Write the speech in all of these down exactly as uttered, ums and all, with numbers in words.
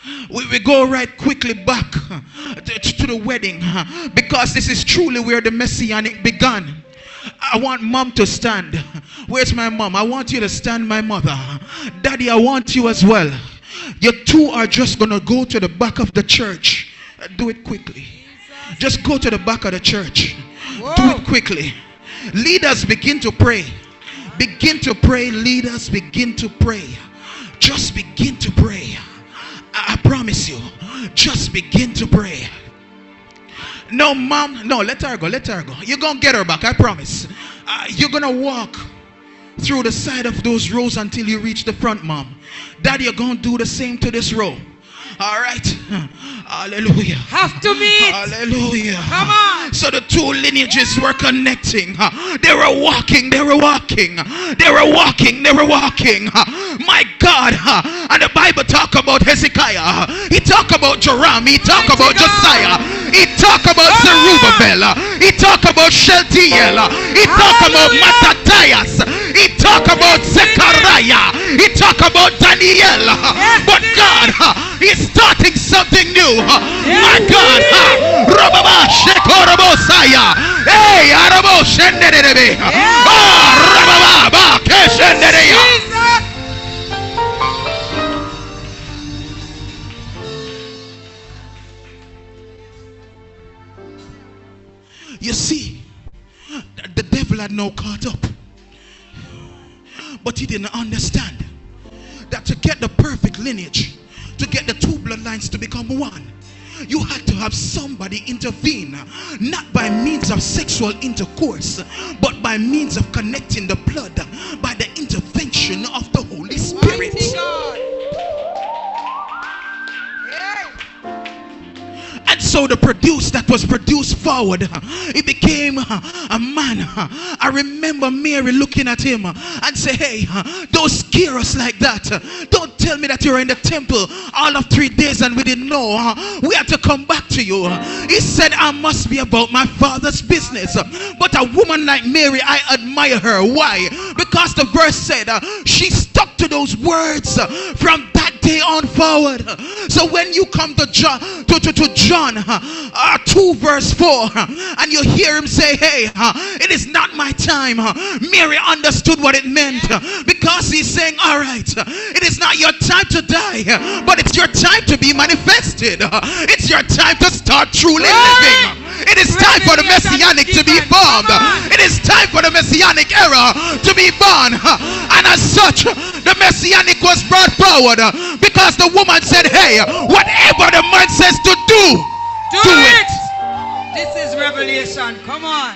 We, we go right quickly back to, to the wedding, because this is truly where the Messianic began. I want mom to stand. Where's my mom? I want you to stand, my mother. Daddy, I want you as well. You two are just going to go to the back of the church. Do it quickly. Just go to the back of the church. Whoa. Do it quickly. Leaders, begin to pray. Begin to pray. Leaders, begin to pray. Just begin to pray. I, I promise you. Just begin to pray. No, mom. No, let her go. Let her go. You're going to get her back. I promise. Uh, you're going to walk through the side of those rows until you reach the front, mom. Daddy, you're going to do the same to this row. All right. Hallelujah. Have to meet. Hallelujah. Come on. So the two lineages were connecting. They were walking. They were walking. They were walking. They were walking. My God. And the Bible talk about Hezekiah. He talk about Joram. He talk Mighty about God. Josiah. He talk about Zerubbabel. He talk about Shealtiel. He talk about Mattathias. He talk about Zechariah. He talk about Daniel. But God is starting something new. My God. Rababa Shekorabosaya. Hey, Arabo Shenderebe. Oh, Rababa Keshendereya. You see, the devil had now caught up. But he didn't understand that to get the perfect lineage, to get the two bloodlines to become one, you had to have somebody intervene, not by means of sexual intercourse, but by means of connecting the blood by the intervention of the Holy Spirit. And so the produce that was produced forward, it became a man. I remember Mary looking at him and say, hey, don't scare us like that. Don't tell me that you're in the temple all of three days and we didn't know. We had to come back to you. He said, I must be about my father's business. But a woman like Mary, I admire her. Why? Because the verse said she stuck to those words from that day on forward. So when you come to John, to, to, to John uh, two verse four, and you hear him say, hey, uh, it is not my time. Mary understood what it meant, because he's saying, all right, it is not your time to die, but it's your time to be manifested. It's your time to start truly living. It is time for the Messianic to be formed. It is time for the Messianic era to be born. And as such, the Messianic was brought forward because the woman said, hey, whatever the man says to do, do, do it. it. This is revelation. Come on.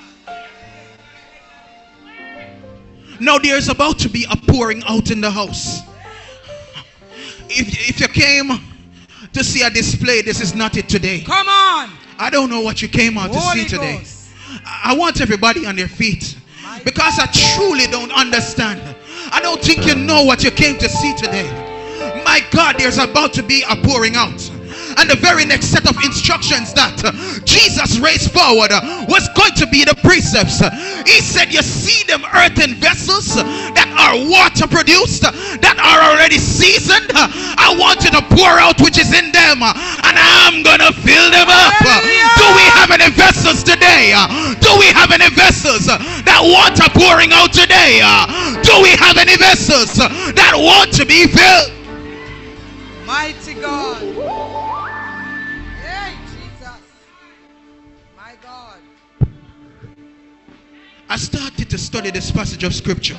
Now there's about to be a pouring out in the house. If, if you came to see a display, this is not it today. Come on. I don't know what you came out to Holy see today. Ghost. I want everybody on their feet, because I truly don't understand. I don't think you know what you came to see today. My God, there's about to be a pouring out. And the very next set of instructions that uh, Jesus raised forward uh, was going to be the precepts. He said, you see them earthen vessels uh, that are water produced, uh, that are already seasoned. Uh, I want you to pour out which is in them, uh, and I'm going to fill them up. Uh, do we have any vessels today? Uh, do we have any vessels uh, that want a pouring out today? Uh, do we have any vessels uh, that want to be filled? Mighty God. I started to study this passage of scripture.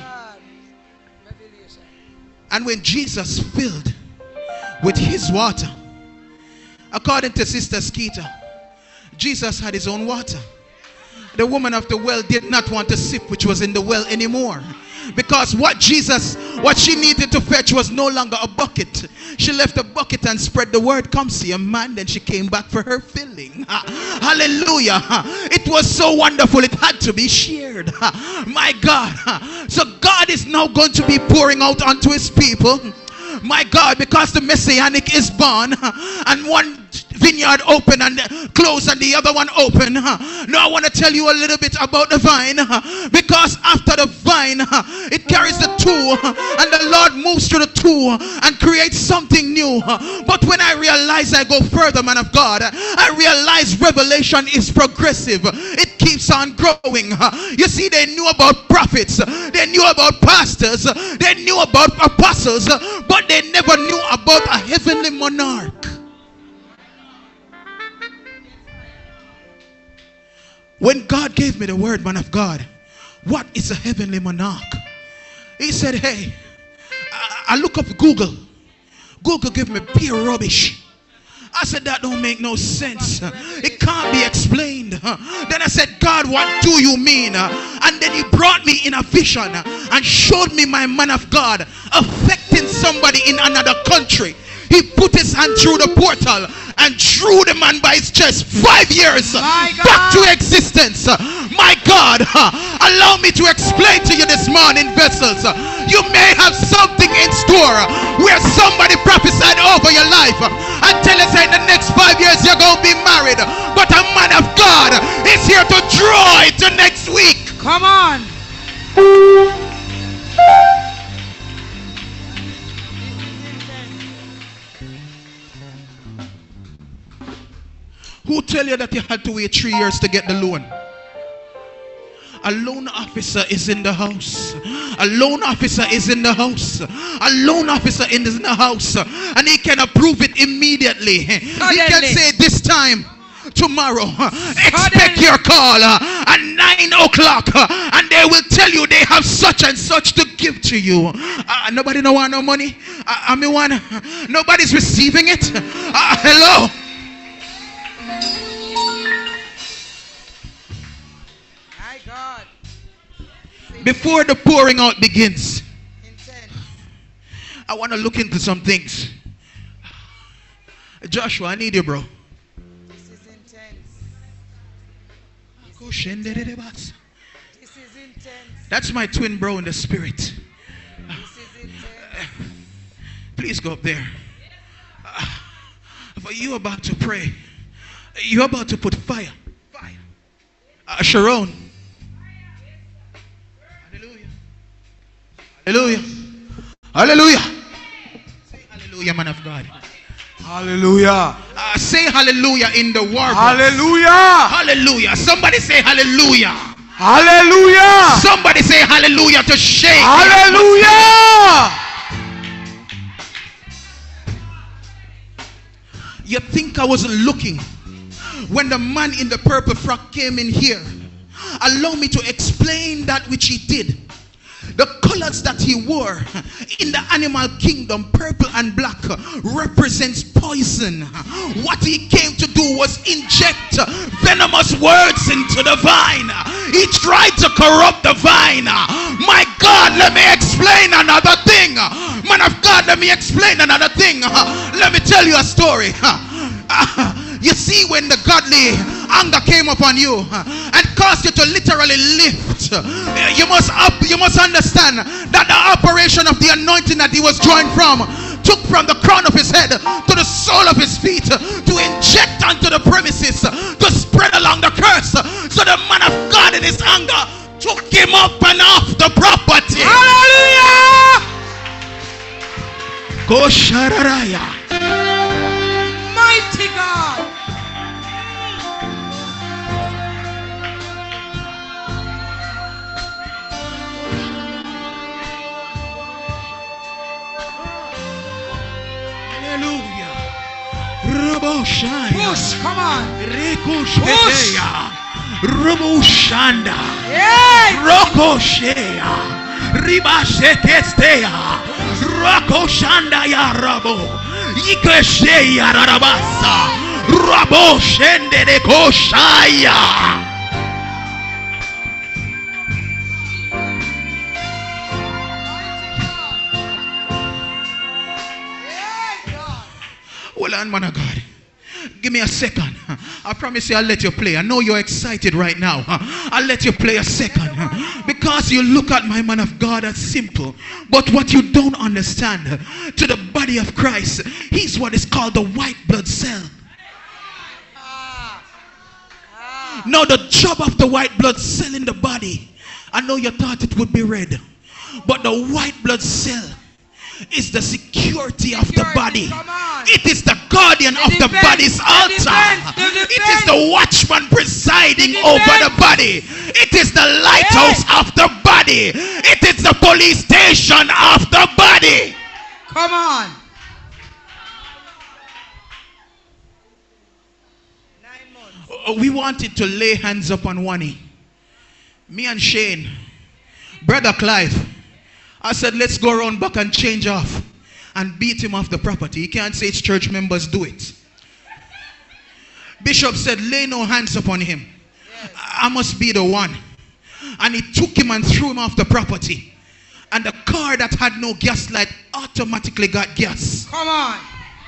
And when Jesus filled with his water, according to Sister Skeeter, Jesus had his own water. The woman of the well did not want to sip which was in the well anymore, because what Jesus, what she needed to fetch was no longer a bucket. She left the bucket and spread the word, come see a man. Then she came back for her filling. Hallelujah. It was so wonderful, it had to be shared. My God. So God is now going to be pouring out onto his people. My God, because the Messianic is born, and one vineyard open and closed and the other one open. No, I want to tell you a little bit about the vine, because after the vine, it carries the two, and the Lord moves through the two and creates something new. But when I realize I go further, man of God, I realize revelation is progressive. It keeps on growing. You see, they knew about prophets, they knew about pastors, they knew about apostles, but they never knew about a heavenly monarch. When God gave me the word, man of God, what is a heavenly monarch? He said, hey, I, I look up Google. Google gave me pure rubbish. I said, that don't make no sense. It can't be explained. Then I said, God, what do you mean? And then he brought me in a vision and showed me my man of God affecting somebody in another country. He put his hand through the portal and drew the man by his chest. Five years back to existence. My God, allow me to explain to you this morning, vessels. You may have something in store where somebody prophesied over your life and tell us in the next five years you're going to be married. But a man of God is here to draw it to next week. Come on. Who tell you that you had to wait three years to get the loan? A loan officer is in the house. A loan officer is in the house. A loan officer is in the house. And he can approve it immediately. Suddenly. He can say this time tomorrow, expect Suddenly. your call uh, at nine o'clock, uh, and they will tell you they have such and such to give to you. Uh, nobody no want no money. Uh, I mean, one, nobody's receiving it. Uh, hello. My God. Before the pouring out begins, I want to look into some things. Joshua, I need you, bro. This is intense. This is intense. This is intense. That's my twin bro in the spirit. This is intense. Please go up there. Uh, for you about to pray, you're about to put fire. Fire. Uh, Sharon. Hallelujah. Hallelujah. Hallelujah. Say hallelujah, man of God. Hallelujah. Uh, say hallelujah in the war. Hallelujah. Hallelujah. Somebody say hallelujah. Hallelujah. Somebody say hallelujah to shake. Hallelujah. You think I wasn't looking when the man in the purple frock came in here? Allow me to explain that which he did. The colors that he wore in the animal kingdom, purple and black, represents poison. What he came to do was inject venomous words into the vine. He tried to corrupt the vine. My God, let me explain another thing. Man of God, let me explain another thing. Let me tell you a story. You see, when the godly anger came upon you and caused you to literally lift, you must up, you must understand that the operation of the anointing that he was drawing from took from the crown of his head to the sole of his feet to inject onto the premises, to spread along the curse. So the man of God in his anger took him up and off the property. Hallelujah! Go Shararaya. Mighty God. Hallelujah. Roboshaya. Push, come on. Rikushketeya. Roboshanda. Yay! Rokoshea. Ribashekestea. Rokoshanda ya rabo. Ikesheya rarabasa. Raboshende de koshaya. Well, on, man of God, give me a second. I promise you I'll let you play. I know you're excited right now. I'll let you play a second. Because you look at my man of God as simple. But what you don't understand, to the body of Christ, he's what is called the white blood cell. Now the job of the white blood cell in the body, I know you thought it would be red, but the white blood cell is the security of the body. It is the guardian of the body's altar. It is the watchman presiding over the body. It is the lighthouse of the body. It is the police station of the body. Come on. We wanted to lay hands upon Wani. Me and Shane, Brother Clive, I said, let's go around back and change off and beat him off the property. He can't say it's church members do it. Bishop said, lay no hands upon him. Yes. I must be the one. And he took him and threw him off the property. And the car that had no gas light automatically got gas. Come on.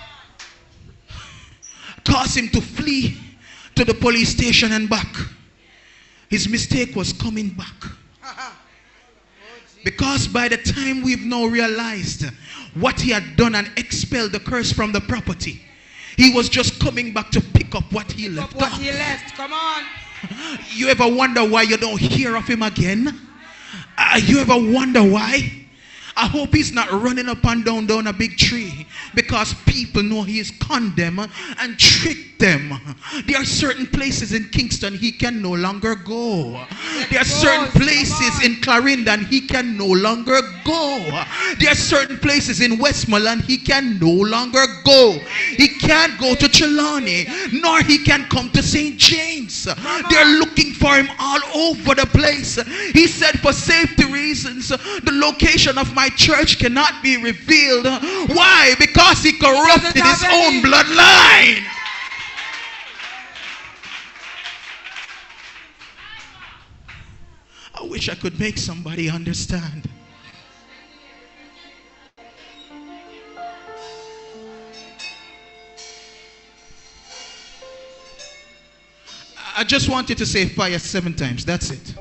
Caused him to flee to the police station and back. His mistake was coming back. Because by the time we've now realized what he had done and expelled the curse from the property, he was just coming back to pick up what he left. What he left. Come on. You ever wonder why you don't hear of him again? Uh, you ever wonder why? I hope he's not running up and down down a big tree because people know he is condemned and tricked them. There are certain places in Kingston he can no longer go. There are certain places in Clarendon he can no longer go. There are certain places in Westmoreland he can no longer go. He can't go to Trelawney, nor he can come to Saint James. They're looking for him all over the place. He said, for safety reasons, the location of my church cannot be revealed. Why? Because he corrupted his own bloodline. I wish I could make somebody understand. I just wanted to say fire seven times. That's it.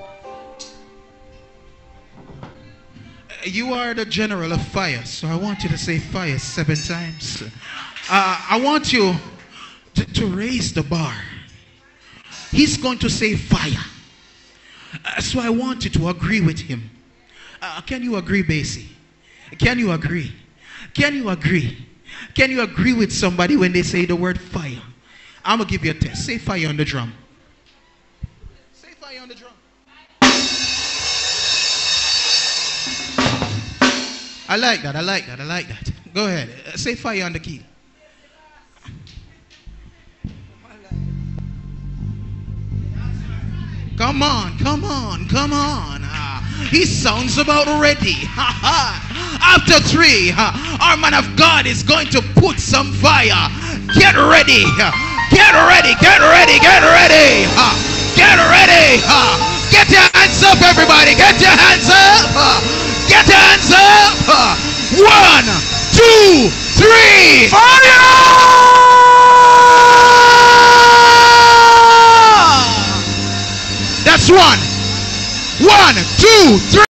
You are the general of fire, so I want you to say fire seven times. Uh, I want you to, to raise the bar. He's going to say fire. Uh, so I want you to agree with him. Uh, can you agree, Basie? Can you agree? Can you agree? Can you agree with somebody when they say the word fire? I'm going to give you a test. Say fire on the drum. Say fire on the drum. I like that, I like that, I like that. Go ahead. Uh, say fire on the key. Come on, come on, come on. Uh, he sounds about ready. After three, uh, our man of God is going to put some fire. Get ready. Uh, get ready, get ready, get ready. Uh, get ready. Uh, get your hands up, everybody. Get your hands up. Uh, Get your hands up! One, two, three! Fire! That's one. One, two, three.